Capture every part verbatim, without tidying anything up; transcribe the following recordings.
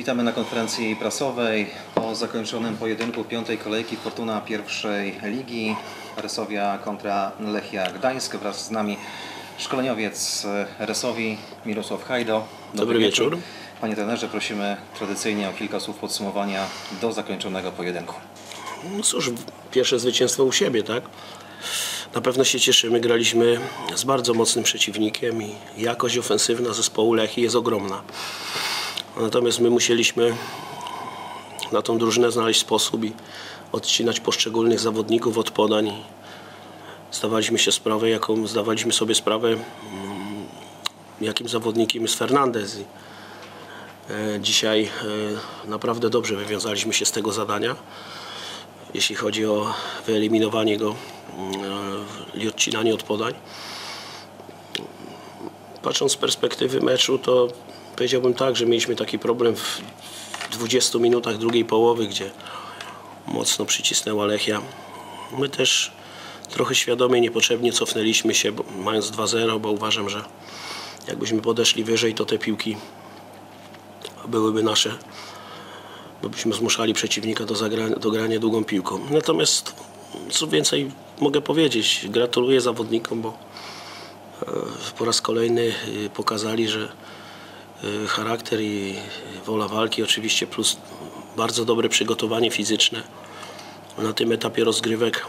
Witamy na konferencji prasowej po zakończonym pojedynku piątej kolejki Fortuna pierwszej ligi Resowia kontra Lechia Gdańsk. Wraz z nami szkoleniowiec Resowi Mirosław Hajdo. Dobry, Dobry wieczór. wieczór. Panie trenerze, prosimy tradycyjnie o kilka słów podsumowania do zakończonego pojedynku. No cóż, pierwsze zwycięstwo u siebie, tak? Na pewno się cieszymy. Graliśmy z bardzo mocnym przeciwnikiem i jakość ofensywna zespołu Lechii jest ogromna. Natomiast my musieliśmy na tą drużynę znaleźć sposób i odcinać poszczególnych zawodników od podań. Zdawaliśmy się sprawę, jaką zdawaliśmy sobie sprawę, jakim zawodnikiem jest Fernandez. I dzisiaj naprawdę dobrze wywiązaliśmy się z tego zadania, jeśli chodzi o wyeliminowanie go i odcinanie od podań. Patrząc z perspektywy meczu, to powiedziałbym tak, że mieliśmy taki problem w dwudziestu minutach drugiej połowy, gdzie mocno przycisnęła Lechia. My też trochę świadomie, niepotrzebnie cofnęliśmy się, bo, mając dwa zero, bo uważam, że jakbyśmy podeszli wyżej, to te piłki byłyby nasze, bo byśmy zmuszali przeciwnika do, zagrania, do grania długą piłką. Natomiast co więcej mogę powiedzieć, gratuluję zawodnikom, bo po raz kolejny pokazali, że charakter i wola walki, oczywiście plus bardzo dobre przygotowanie fizyczne na tym etapie rozgrywek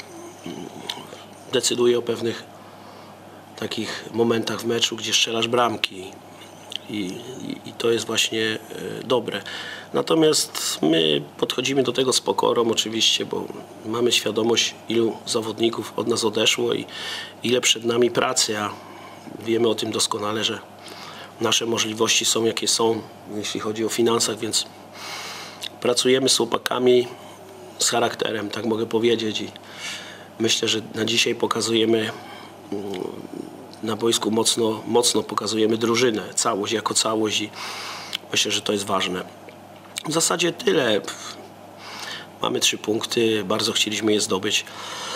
decyduje o pewnych takich momentach w meczu, gdzie strzelasz bramki i, i, i to jest właśnie dobre. Natomiast my podchodzimy do tego z pokorą oczywiście, bo mamy świadomość, ilu zawodników od nas odeszło i ile przed nami pracy, a wiemy o tym doskonale, że nasze możliwości są jakie są, jeśli chodzi o finansach, więc pracujemy z chłopakami z charakterem, tak mogę powiedzieć, i myślę, że na dzisiaj pokazujemy na boisku mocno, mocno pokazujemy drużynę, całość jako całość i myślę, że to jest ważne. W zasadzie tyle. Mamy trzy punkty, bardzo chcieliśmy je zdobyć.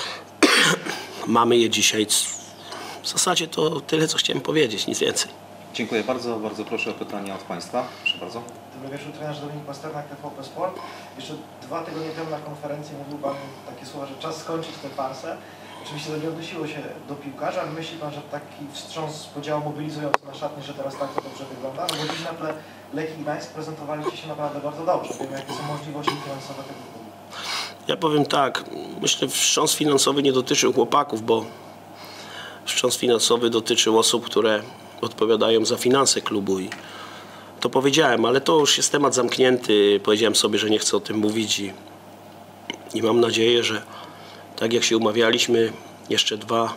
Mamy je dzisiaj. W zasadzie to tyle, co chciałem powiedzieć, nic więcej. Dziękuję bardzo. Bardzo proszę o pytania od Państwa. Proszę bardzo. Dobry wieczór, trenerze Dominik Pasternak, T V P Sport. Jeszcze dwa tygodnie temu na konferencji mówił Pan takie słowa, że czas skończyć tę farsę. Oczywiście to nie odnosiło się do piłkarza, ale myśli Pan, że taki wstrząs podziału mobilizujący na szatni, że teraz tak to dobrze wygląda? No bo dziś na tle Lechii Gdańsk prezentowaliście się naprawdę bardzo dobrze. Wiemy, jakie są możliwości finansowe tego klubu. Ja powiem tak, myślę, że wstrząs finansowy nie dotyczył chłopaków, bo wstrząs finansowy dotyczył osób, które odpowiadają za finanse klubu i to powiedziałem, ale to już jest temat zamknięty. Powiedziałem sobie, że nie chcę o tym mówić i, i mam nadzieję, że tak jak się umawialiśmy, jeszcze dwa,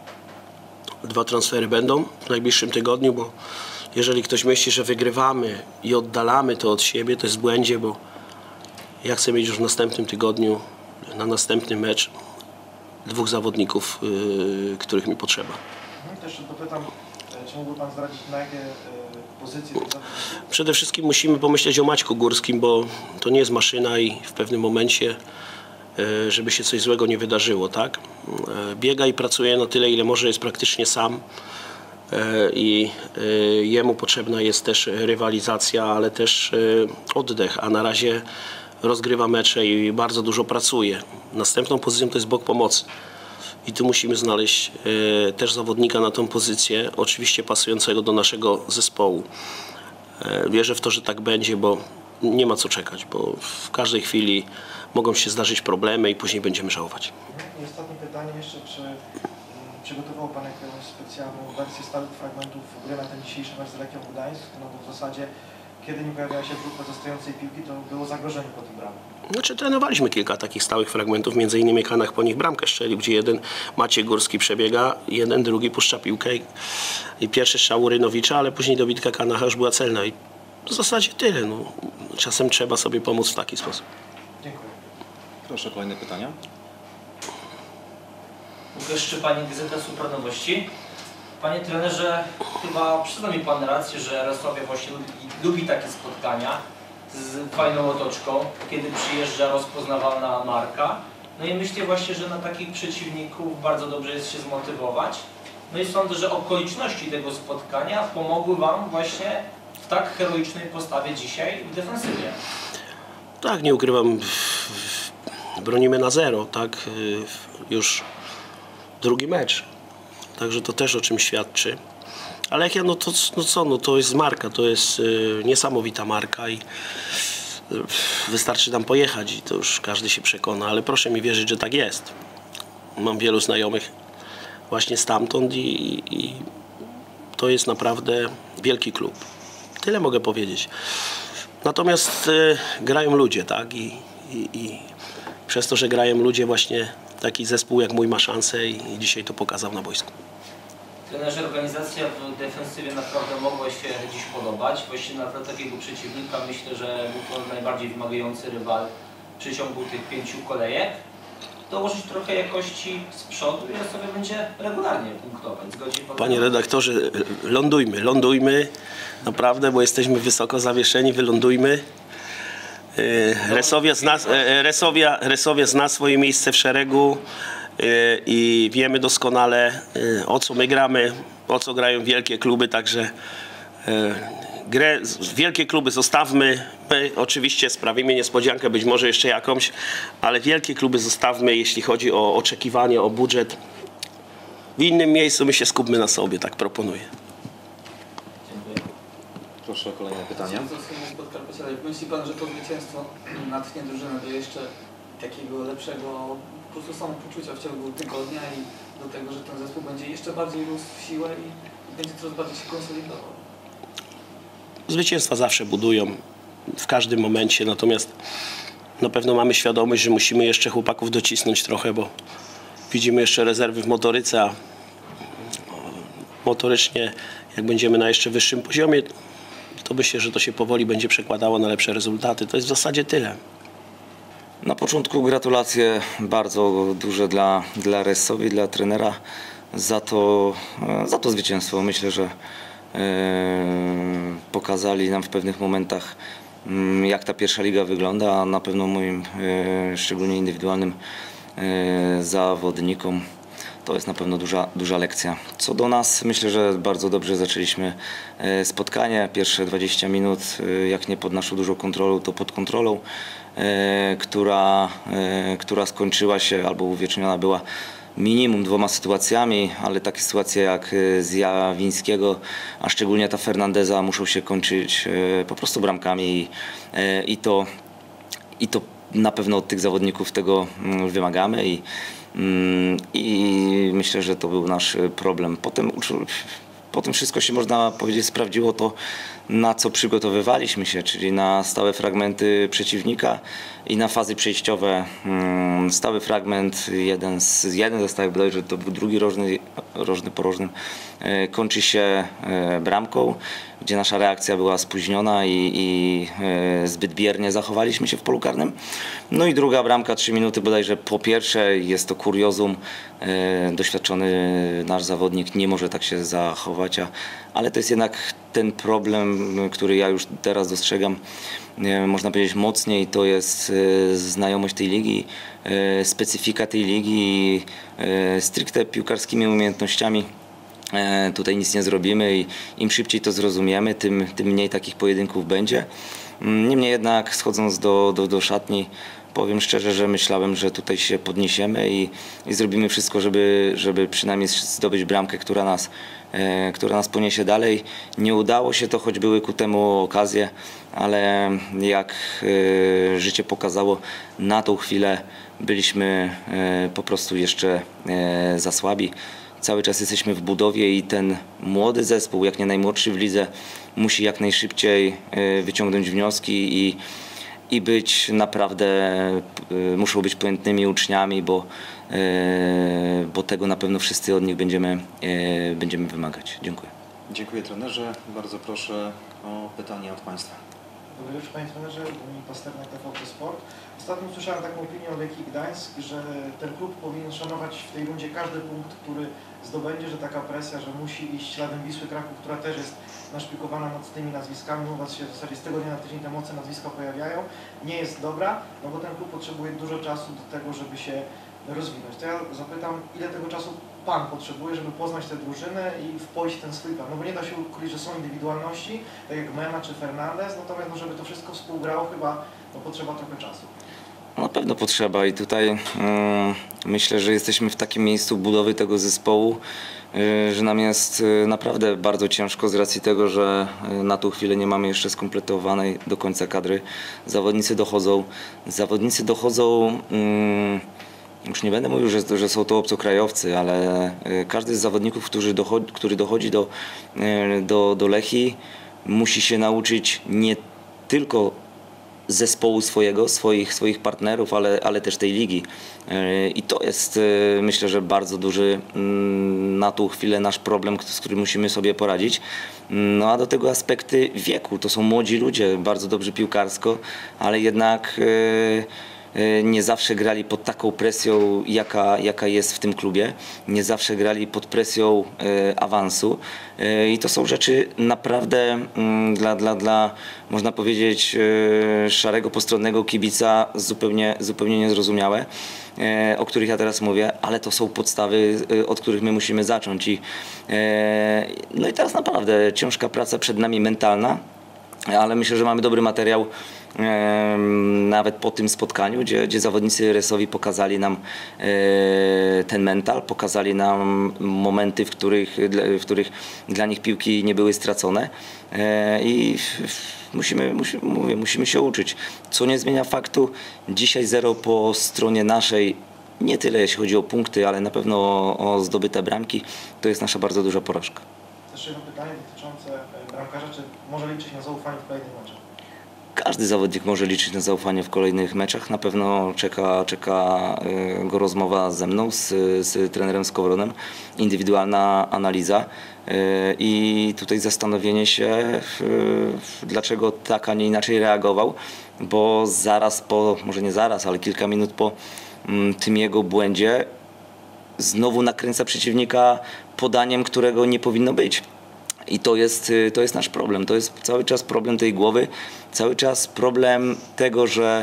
dwa transfery będą w najbliższym tygodniu, bo jeżeli ktoś myśli, że wygrywamy i oddalamy to od siebie, to jest w błędzie, bo ja chcę mieć już w następnym tygodniu, na następny mecz dwóch zawodników, yy, których mi potrzeba. Też dopytam, czy mógłby Pan zdradzić, na jakie pozycje tych zawodników? Przede wszystkim musimy pomyśleć o Maćku Górskim, bo to nie jest maszyna i w pewnym momencie, żeby się coś złego nie wydarzyło, tak? Biega i pracuje na tyle, ile może, jest praktycznie sam i jemu potrzebna jest też rywalizacja, ale też oddech, a na razie rozgrywa mecze i bardzo dużo pracuje. Następną pozycją to jest bok pomocy i tu musimy znaleźć też zawodnika na tą pozycję, oczywiście pasującego do naszego zespołu. Wierzę w to, że tak będzie, bo nie ma co czekać, bo w każdej chwili mogą się zdarzyć problemy i później będziemy żałować. I ostatnie pytanie jeszcze, czy um, przygotował Pan jakąś specjalną wersję stałych fragmentów gry na ten dzisiejszy mecz z Lechią Gdańsk? No bo w zasadzie, kiedy nie pojawiała się w pozostającej piłki, to było zagrożenie po tym bramku. Znaczy, trenowaliśmy kilka takich stałych fragmentów, między innymi Kanach po nich bramkę strzelił, gdzie jeden Maciej Górski przebiega, jeden drugi puszcza piłkę i, i pierwszy strzał u Rynowicza, ale później dobitka Kanacha już była celna i w zasadzie tyle. No. Czasem trzeba sobie pomóc w taki sposób. Dziękuję. Proszę, kolejne pytania. Łukasz Szczepanik, Gazeta Supranowości. Panie trenerze, chyba przyzna mi Pan rację, że Resowia właśnie lubi, lubi takie spotkania z fajną otoczką, kiedy przyjeżdża rozpoznawalna marka. No i myślę właśnie, że na takich przeciwników bardzo dobrze jest się zmotywować. No i sądzę, że okoliczności tego spotkania pomogły Wam właśnie w tak heroicznej postawie dzisiaj w defensywie. Tak, nie ukrywam, bronimy na zero, tak, już drugi mecz, także to też o czym świadczy. Ale Lechia, no to no co, no to jest marka, to jest y, niesamowita marka i y, wystarczy tam pojechać i to już każdy się przekona, ale proszę mi wierzyć, że tak jest. Mam wielu znajomych właśnie stamtąd i, i, i to jest naprawdę wielki klub. Tyle mogę powiedzieć. Natomiast y, grają ludzie, tak, I, i, i przez to, że grają ludzie, właśnie taki zespół jak mój ma szansę i, i dzisiaj to pokazał na boisku. Trenerze, organizacja w defensywie naprawdę mogła się dziś podobać. Właściwie na takiego przeciwnika myślę, że był to najbardziej wymagający rywal w przeciągu tych pięciu kolejek. Dołożyć trochę jakości z przodu i sobie będzie regularnie punktować. Zgodzi pan? Panie redaktorze, lądujmy, lądujmy, naprawdę, bo jesteśmy wysoko zawieszeni, wylądujmy. Resowia zna, Resowia, Resowia zna swoje miejsce w szeregu i wiemy doskonale, o co my gramy, o co grają wielkie kluby, także grę, wielkie kluby zostawmy, my oczywiście sprawimy niespodziankę, być może jeszcze jakąś, ale wielkie kluby zostawmy, jeśli chodzi o oczekiwanie, o budżet. W innym miejscu my się skupmy na sobie, tak proponuję. Dziękuję. Proszę o kolejne pytania. Ale myśli pan, że to zwycięstwo natchnie drużynę do jeszcze takiego lepszego po prostu samopoczucia w ciągu tygodnia i do tego, że ten zespół będzie jeszcze bardziej rósł w siłę i, i będzie coraz bardziej się konsolidował? Zwycięstwa zawsze budują w każdym momencie, natomiast na pewno mamy świadomość, że musimy jeszcze chłopaków docisnąć trochę, bo widzimy jeszcze rezerwy w motoryce, a motorycznie jak będziemy na jeszcze wyższym poziomie, to myślę, że to się powoli będzie przekładało na lepsze rezultaty. To jest w zasadzie tyle. Na początku gratulacje bardzo duże dla, dla Ressowi, dla trenera za to, za to zwycięstwo. Myślę, że e, pokazali nam w pewnych momentach, m, jak ta pierwsza liga wygląda, a na pewno moim e, szczególnie indywidualnym e, zawodnikom to jest na pewno duża, duża lekcja. Co do nas, myślę, że bardzo dobrze zaczęliśmy spotkanie. Pierwsze dwadzieścia minut, jak nie pod naszą dużą kontrolą, to pod kontrolą, która, która skończyła się albo uwieczniona była minimum dwoma sytuacjami, ale takie sytuacje jak z Jawińskiego, a szczególnie ta Fernandeza, muszą się kończyć po prostu bramkami i, i, to, i to na pewno od tych zawodników tego wymagamy. I, I myślę, że to był nasz problem. Potem, potem wszystko się, można powiedzieć, sprawdziło to, na co przygotowywaliśmy się, czyli na stałe fragmenty przeciwnika i na fazy przejściowe. Stały fragment, jeden, z, jeden ze stałych, bodajże to był drugi rożny, rożny po rożnym, kończy się bramką, gdzie nasza reakcja była spóźniona i, i zbyt biernie zachowaliśmy się w polu karnym. No i druga bramka, trzy minuty bodajże po pierwszej, jest to kuriozum. Doświadczony nasz zawodnik nie może tak się zachować, a, ale to jest jednak ten problem, który ja już teraz dostrzegam, można powiedzieć mocniej, to jest znajomość tej ligi, specyfika tej ligi i stricte piłkarskimi umiejętnościami. Tutaj nic nie zrobimy i im szybciej to zrozumiemy, tym, tym mniej takich pojedynków będzie. Niemniej jednak, schodząc do, do, do szatni, powiem szczerze, że myślałem, że tutaj się podniesiemy i, i zrobimy wszystko, żeby, żeby przynajmniej zdobyć bramkę, która nas, e, która nas poniesie dalej. Nie udało się to, choć były ku temu okazje, ale jak e, życie pokazało, na tą chwilę byliśmy e, po prostu jeszcze e, za słabi. Cały czas jesteśmy w budowie i ten młody zespół, jak nie najmłodszy w lidze, musi jak najszybciej wyciągnąć wnioski i, i być naprawdę, muszą być pojętnymi uczniami, bo, bo tego na pewno wszyscy od nich będziemy, będziemy wymagać. Dziękuję. Dziękuję trenerze. Bardzo proszę o pytanie od Państwa. Dobry wieczór, panie trenerze, Dominik Pasternak, T V P Sport. Ostatnio słyszałem taką opinię o Lechii Gdańsk, że ten klub powinien szanować w tej rundzie każdy punkt, który zdobędzie, że taka presja, że musi iść śladem Wisły Kraków, która też jest naszpikowana mocnymi nazwiskami. U Was się w zasadzie z tygodnia na tydzień te mocne nazwiska pojawiają. Nie jest dobra, no bo ten klub potrzebuje dużo czasu do tego, żeby się rozwinąć. To ja zapytam, ile tego czasu Pan potrzebuje, żeby poznać tę drużynę i wpoić ten swój plan? No bo nie da się ukryć, że są indywidualności, tak jak Mena czy Fernandez, natomiast no, żeby to wszystko współgrało, chyba no, potrzeba trochę czasu. Na pewno potrzeba i tutaj mm, myślę, że jesteśmy w takim miejscu budowy tego zespołu, y, że nam jest y, naprawdę bardzo ciężko z racji tego, że y, na tą chwilę nie mamy jeszcze skompletowanej do końca kadry. Zawodnicy dochodzą, zawodnicy dochodzą, mm, już nie będę mówił, że, że są to obcokrajowcy, ale y, każdy z zawodników, który dochodzi, który dochodzi do, y, do, do Lechii, musi się nauczyć nie tylko zespołu swojego, swoich, swoich partnerów, ale, ale też tej ligi. I to jest, myślę, że bardzo duży na tą chwilę nasz problem, z którym musimy sobie poradzić. No a do tego aspekty wieku. To są młodzi ludzie, bardzo dobrzy piłkarsko, ale jednak nie zawsze grali pod taką presją, jaka, jaka jest w tym klubie. Nie zawsze grali pod presją e, awansu. E, I to są rzeczy naprawdę m, dla, dla, dla, można powiedzieć, e, szarego, postronnego kibica zupełnie, zupełnie niezrozumiałe, e, o których ja teraz mówię, ale to są podstawy, e, od których my musimy zacząć. I, e, no i teraz naprawdę ciężka praca przed nami mentalna, ale myślę, że mamy dobry materiał nawet po tym spotkaniu, gdzie, gdzie zawodnicy Resowi pokazali nam ten mental, pokazali nam momenty, w których, w których dla nich piłki nie były stracone i musimy, musimy, mówię, musimy się uczyć, co nie zmienia faktu. Dzisiaj zero po stronie naszej, nie tyle jeśli chodzi o punkty, ale na pewno o, o zdobyte bramki, to jest nasza bardzo duża porażka. Też jedno pytanie dotyczące bramkarza, czy może liczyć na zaufanie w kolejnych meczach? Każdy zawodnik może liczyć na zaufanie w kolejnych meczach. Na pewno czeka, czeka go rozmowa ze mną, z, z trenerem Skowronem, indywidualna analiza i tutaj zastanowienie się, dlaczego tak, a nie inaczej reagował, bo zaraz po, może nie zaraz, ale kilka minut po tym jego błędzie znowu nakręca przeciwnika podaniem, którego nie powinno być. I to jest, to jest nasz problem. To jest cały czas problem tej głowy, cały czas problem tego, że,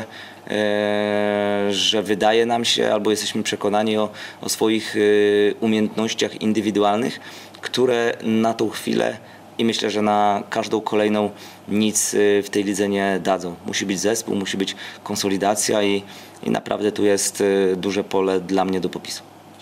e, że wydaje nam się, albo jesteśmy przekonani o, o swoich e, umiejętnościach indywidualnych, które na tą chwilę i myślę, że na każdą kolejną nic w tej lidze nie dadzą. Musi być zespół, musi być konsolidacja i, i naprawdę tu jest duże pole dla mnie do popisu.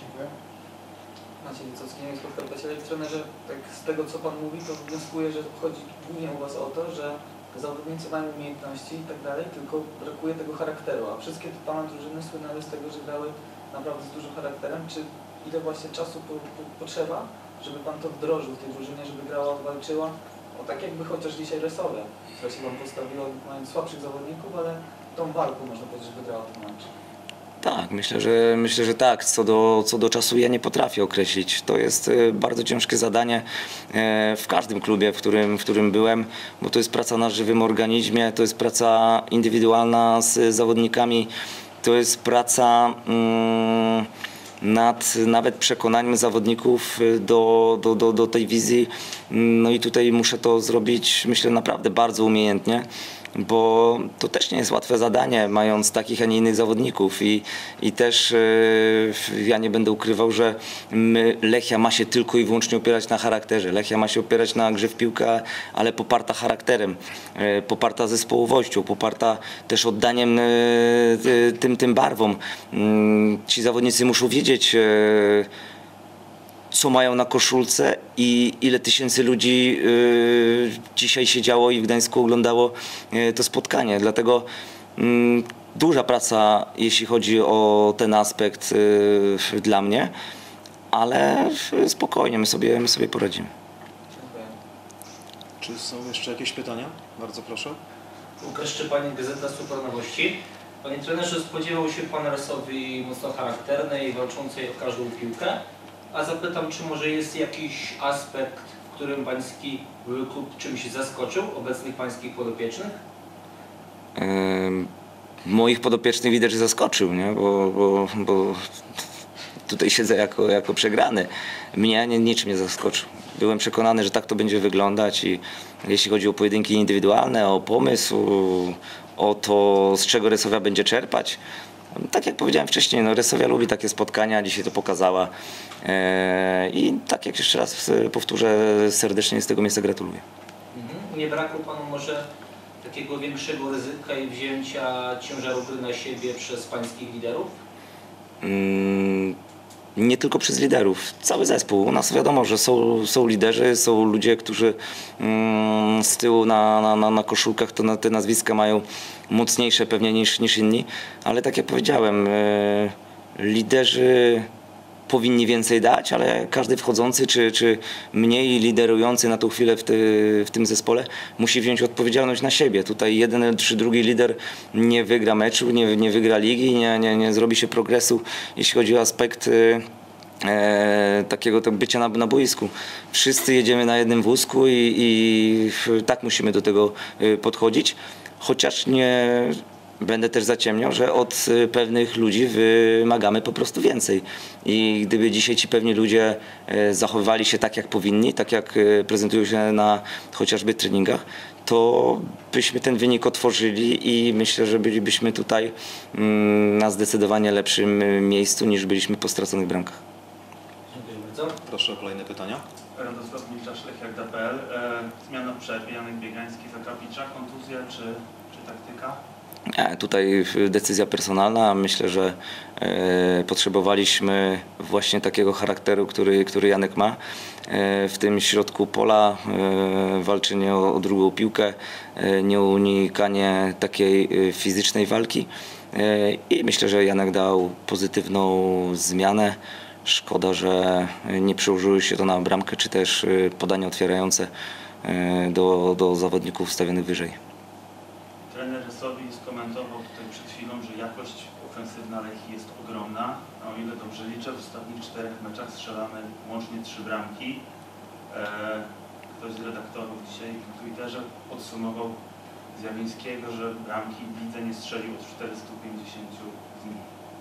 Maciej Licocki, nie wiem, ale trenerze, tak z tego co Pan mówi, to wnioskuję, że chodzi głównie u Was o to, że zawodnicy mają umiejętności i tak dalej, tylko brakuje tego charakteru, a wszystkie te Pana drużyny słynęły z tego, że grały naprawdę z dużym charakterem. Czy ile właśnie czasu po, po, potrzeba, żeby Pan to wdrożył w tej drużynie, żeby grała, walczyła? O tak jakby chociaż dzisiaj Resowia, która się Wam postawiła, mając słabszych zawodników, ale tą walką można powiedzieć, że wygrała ten mecz. Tak, myślę, że myślę, że tak. Co do, co do czasu ja nie potrafię określić. To jest bardzo ciężkie zadanie w każdym klubie, w którym, w którym byłem, bo to jest praca na żywym organizmie, to jest praca indywidualna z zawodnikami, to jest praca mm, nad nawet przekonaniem zawodników do, do, do, do tej wizji. No i tutaj muszę to zrobić, myślę, naprawdę bardzo umiejętnie, bo to też nie jest łatwe zadanie, mając takich, a nie innych zawodników i, i też yy, ja nie będę ukrywał, że my, Lechia ma się tylko i wyłącznie opierać na charakterze. Lechia ma się opierać na grze w piłkę, ale poparta charakterem, yy, poparta zespołowością, poparta też oddaniem yy, tym, tym barwom. Yy, ci zawodnicy muszą wiedzieć, yy, co mają na koszulce i ile tysięcy ludzi y, dzisiaj siedziało i w Gdańsku oglądało y, to spotkanie. Dlatego y, duża praca, jeśli chodzi o ten aspekt y, dla mnie, ale spokojnie, my sobie, my sobie poradzimy. Dziękuję. Czy są jeszcze jakieś pytania? Bardzo proszę. Łukasz Szczepanik, Gazeta Super Nowości. Panie trenerze, spodziewał się Pan Resowi mocno charakternej, walczącej o każdą piłkę. A zapytam, czy może jest jakiś aspekt, w którym pański były klub czymś zaskoczył obecnych pańskich podopiecznych? Yy, moich podopiecznych widać, że zaskoczył, nie? Bo, bo, bo tutaj siedzę jako, jako przegrany. Mnie nie, niczym nie zaskoczył. Byłem przekonany, że tak to będzie wyglądać i jeśli chodzi o pojedynki indywidualne, o pomysł, o to, z czego Resowia będzie czerpać, Tak jak powiedziałem wcześniej, no Resowia lubi takie spotkania, dzisiaj to pokazała. E, I tak jak jeszcze raz powtórzę, serdecznie z tego miejsca gratuluję. Mhm. Nie brakło Panu może takiego większego ryzyka i wzięcia ciężaru gry na siebie przez pańskich liderów? Mm, nie tylko przez liderów, cały zespół. U nas wiadomo, że są, są liderzy, są ludzie, którzy mm, z tyłu na, na, na koszulkach to na, te nazwiska mają mocniejsze pewnie niż, niż inni, ale tak jak powiedziałem, y, liderzy powinni więcej dać, ale każdy wchodzący czy, czy mniej liderujący na tą chwilę w, ty, w tym zespole musi wziąć odpowiedzialność na siebie. Tutaj jeden czy drugi lider nie wygra meczu, nie, nie wygra ligi, nie, nie, nie zrobi się progresu, jeśli chodzi o aspekt e, takiego to bycia na, na boisku. Wszyscy jedziemy na jednym wózku i, i tak musimy do tego podchodzić, chociaż nie będę też zaciemniał, że od pewnych ludzi wymagamy po prostu więcej. I gdyby dzisiaj ci pewni ludzie zachowywali się tak, jak powinni, tak jak prezentują się na chociażby treningach, to byśmy ten wynik otworzyli i myślę, że bylibyśmy tutaj na zdecydowanie lepszym miejscu niż byliśmy po straconych bramkach. Dziękuję bardzo. Proszę o kolejne pytania. Radosław Milczasz, Lechia kropka pe el. E, zmiana w przerwie, Janek Biegański, Zakapicza, kontuzja czy, czy taktyka? Nie, tutaj decyzja personalna. Myślę, że e, potrzebowaliśmy właśnie takiego charakteru, który, który Janek ma. E, w tym środku pola e, walczenie o, o drugą piłkę, e, nieunikanie takiej e, fizycznej walki. E, I myślę, że Janek dał pozytywną zmianę. Szkoda, że nie przełożyło się to na bramkę, czy też e, podanie otwierające e, do, do zawodników stawionych wyżej. Trener Resowi skomentował tutaj przed chwilą, że jakość ofensywna Lechii jest ogromna, a o ile dobrze liczę, w ostatnich czterech meczach strzelamy łącznie trzy bramki. Eee, ktoś z redaktorów dzisiaj w Twitterze podsumował Zjawińskiego, że bramki w lidze nie strzelił od czterystu pięćdziesięciu dni.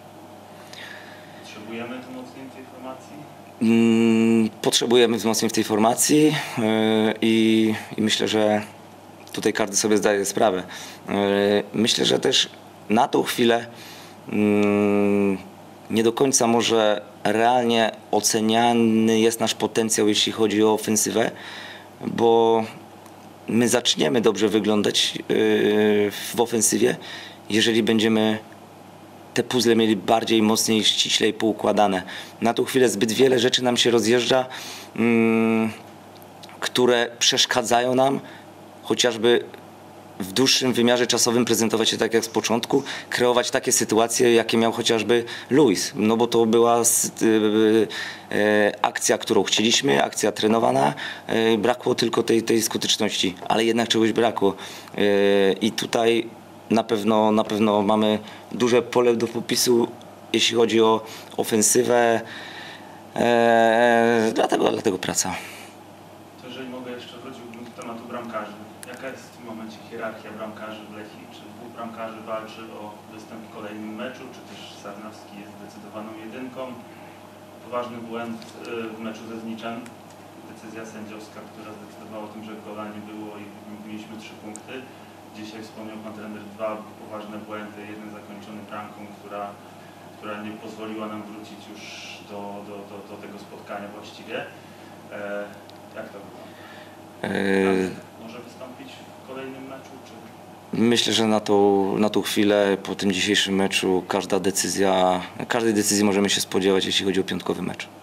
Potrzebujemy wzmocnień tej formacji? Mm, potrzebujemy wzmocnień w tej formacji yy, i, i myślę, że tutaj każdy sobie zdaje sprawę. Myślę, że też na tą chwilę nie do końca może realnie oceniany jest nasz potencjał, jeśli chodzi o ofensywę, bo my zaczniemy dobrze wyglądać w ofensywie, jeżeli będziemy te puzzle mieli bardziej, mocniej, ściślej poukładane. Na tą chwilę zbyt wiele rzeczy nam się rozjeżdża, które przeszkadzają nam chociażby w dłuższym wymiarze czasowym prezentować się tak jak z początku, kreować takie sytuacje, jakie miał chociażby Luis. No bo to była akcja, którą chcieliśmy, akcja trenowana, brakło tylko tej, tej skuteczności, ale jednak czegoś brakło. I tutaj na pewno, na pewno mamy duże pole do popisu, jeśli chodzi o ofensywę, dlatego, dlatego praca. To jeżeli mogę jeszcze wróciłbym do tematu bramkarzy. Jaka jest w tym momencie hierarchia bramkarzy w Lechii? Czy dwóch bramkarzy walczy o występ w kolejnym meczu, czy też Sarnowski jest zdecydowaną jedynką? Poważny błęd w meczu ze Zniczem. Decyzja sędziowska, która zdecydowała o tym, że gola nie było i mieliśmy trzy punkty. Dzisiaj wspomniał pan trener dwa poważne błędy, jeden zakończony bramką, która, która nie pozwoliła nam wrócić już do, do, do, do tego spotkania właściwie. E, jak to wygląda? Może wystąpić w kolejnym meczu? Czy... Myślę, że na tą, na tą chwilę, po tym dzisiejszym meczu, każda decyzja, każdej decyzji możemy się spodziewać, jeśli chodzi o piątkowy mecz.